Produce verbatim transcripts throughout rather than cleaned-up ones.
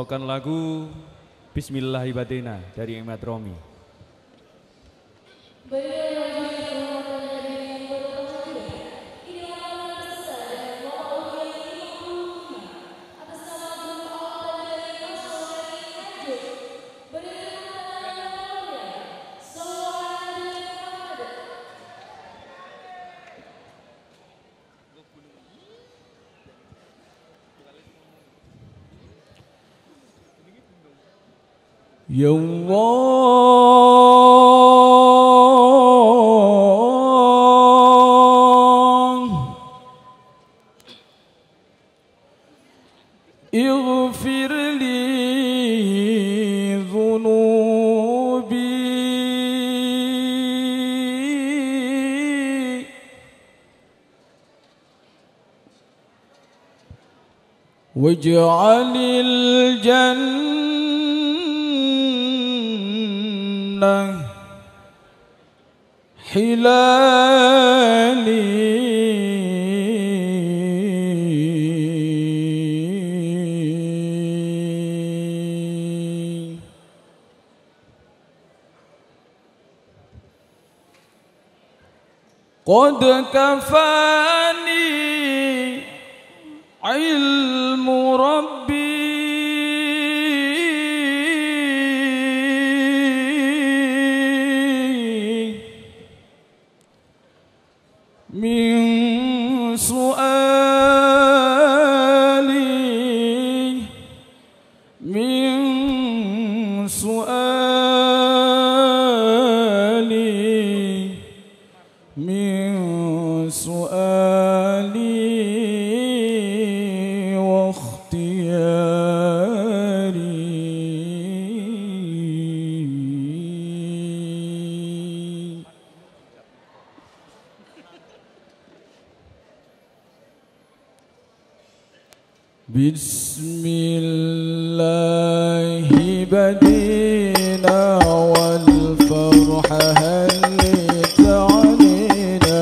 membawakan lagu Bismillahirrahmanirrahim dari Ahmad Romi. Ya Allah, ighfir li dhunubi waj'alil jannah hilali qad kafani ilmu rabbi min su'ali min su'ali min su'ali wa ikhtiyari Bismillahi badina wal farha halita alina.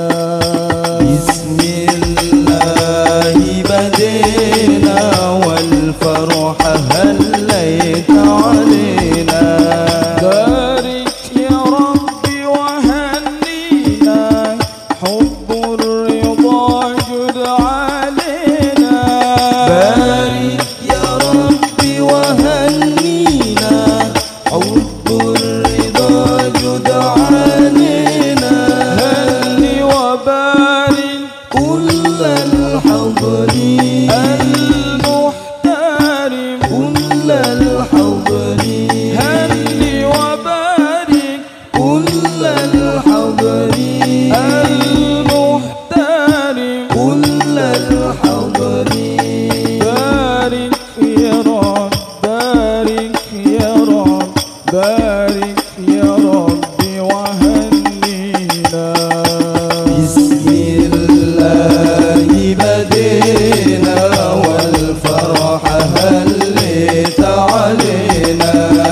Bismillahi badina wal farha halita alina. Barik ya Rabbi wa hannina hubbur ridha jud alina. Barik ya Rabbi wa hannina hubbur ridha jud alina. Hanni wa barik kullal hadri al-muhtarim kullal hadri. Hanni wa barik kullal hadri al-muhtarim kullal hadri. Barik ya Rabb, barik ya Rabb, barik ya Rabbi wa hannina. Bismillahi badina wal farha halita alina.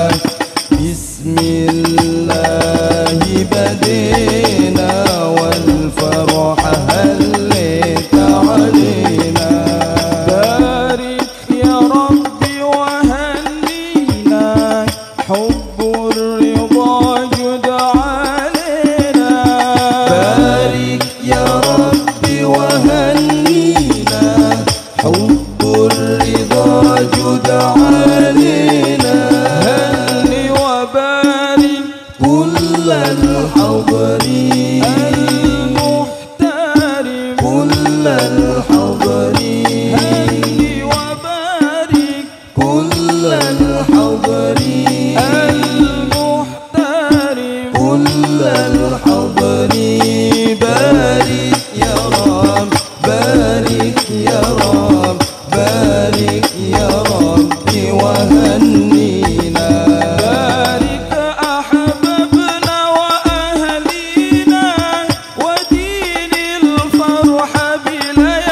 Bismillahi badina wal farha halita alina. Barik ya Rabbi wa hannina hubbur ridha jud alina. Barik ya Rabbi wa hannina hubbur ridha jud alina. Hanni wa barik kullal hadri al-muhtarim kullal hadri. Hanni wa barik kullal hadri al-muhtarim kullal hadri. Barik ya Rabb, barik ya Rabb, barik ya Rabbi wa hannina. Barik ahbabna wa ahlina wa dinil farha bilay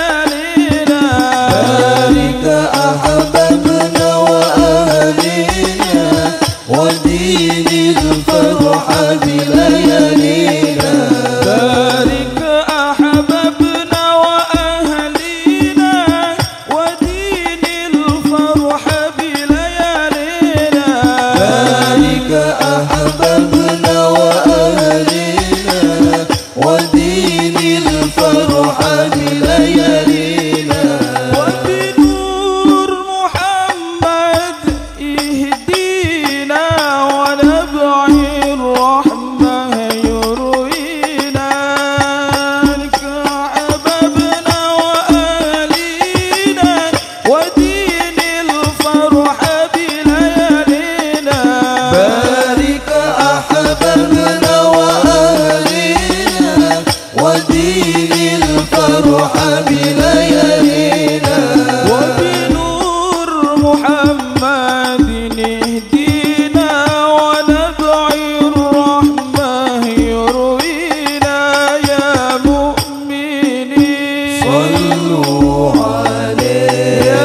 الفرح بليالينا وبنور محمد اهدينا وندعي الرحمن يروينا يا مؤمنين صلوا عليه يا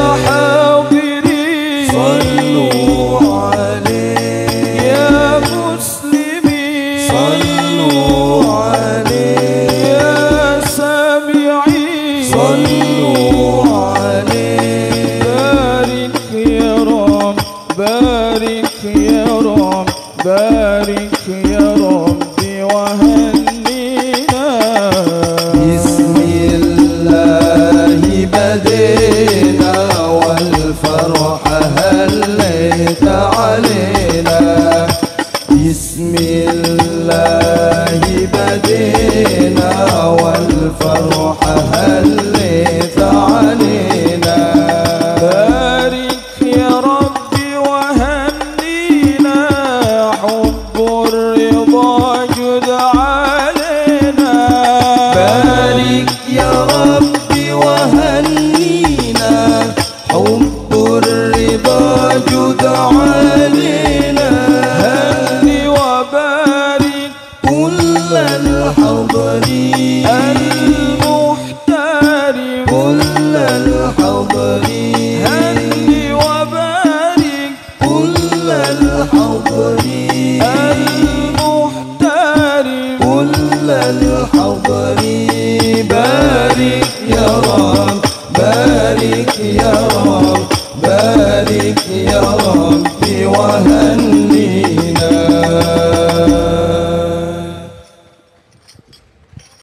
حاضرين صلوا عليه يا مسلمين صلوا عليه يا سامعين صلوا عليه بارك يا رب بارك يا رب بارك يا ربي وهنينا بسم الله بدينا والفرح هليت علينا بسم الله بدينا والفرح هليت علينا بارك يا ربي وهنينا حب الرضا جد علينا بارك يا ربي وهنينا حب الرضا جد علينا هني وبارك كل الحاضرين المحترم كل الحاضرين هني وبارك كل الحاضرين المحترم كل الحاضرين بارك يا رب بارك يا